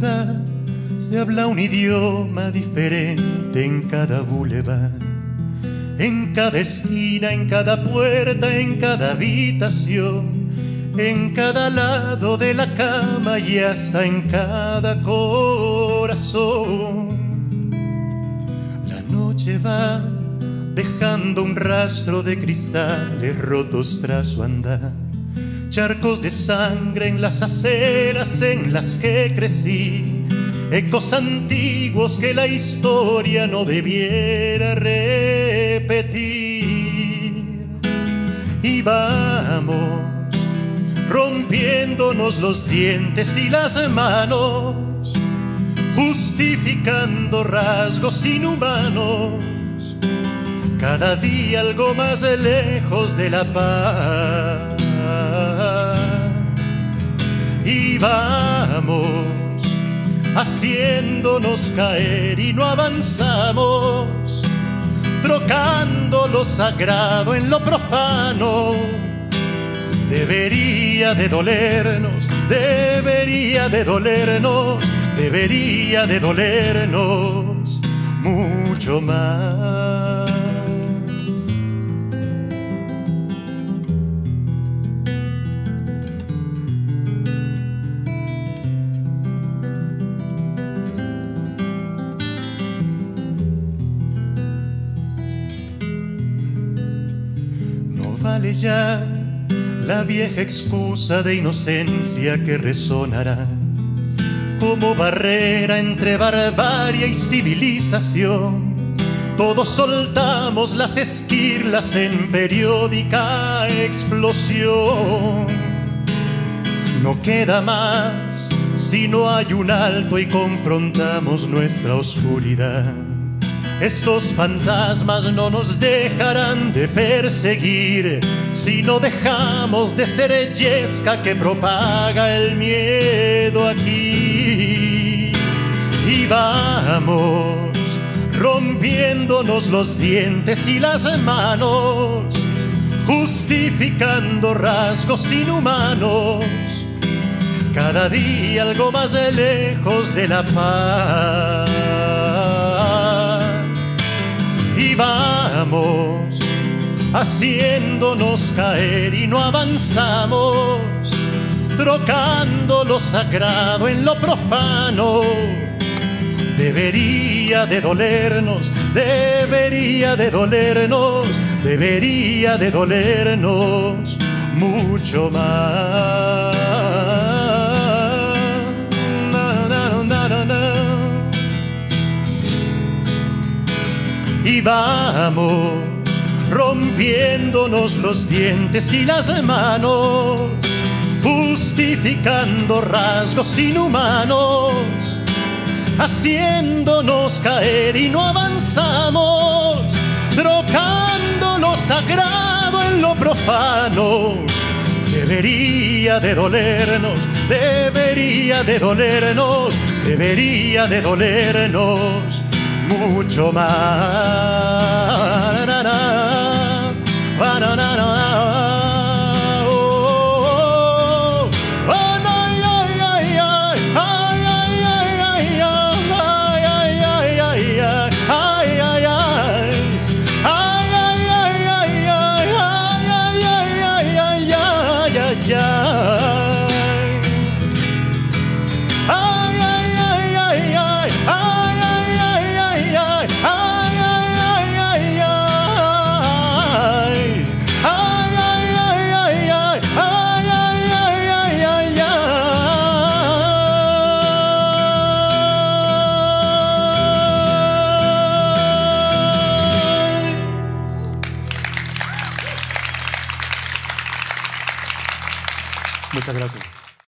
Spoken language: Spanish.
ciudad se habla un idioma diferente en cada boulevard, en cada esquina, en cada puerta, en cada habitación, en cada lado de la cama y hasta en cada corazón. La noche va dejando un rastro de cristales rotos tras su andar, charcos de sangre en las aceras en las que crecí, ecos antiguos que la historia no debiera repetir. Y vamos rompiéndonos los dientes y las manos, justificando rasgos inhumanos, cada día algo más lejos de la paz. Y vamos haciéndonos caer y no avanzamos, trocando lo sagrado en lo profano. Debería de dolernos, debería de dolernos, debería de dolernos mucho más. No vale ya la vieja excusa de inocencia que resonará como barrera entre barbarie y civilización. Todos soltamos las esquirlas en periódica explosión. No queda más si no hay un alto y confrontamos nuestra oscuridad. Estos fantasmas no nos dejarán de perseguir si no dejamos de ser yesca que propaga el miedo aquí. Y vamos rompiéndonos los dientes y las manos, justificando rasgos inhumanos, cada día algo más lejos de la paz. Y vamos haciéndonos caer y no avanzamos, trocando lo sagrado en lo profano. Debería de dolernos, debería de dolernos, debería de dolernos mucho más. Y vamos rompiéndonos los dientes y las manos, justificando rasgos inhumanos, haciéndonos caer y no avanzamos, trocando lo sagrado en lo profano. Debería de dolernos, debería de dolernos, debería de dolernos mucho más. Muchas gracias.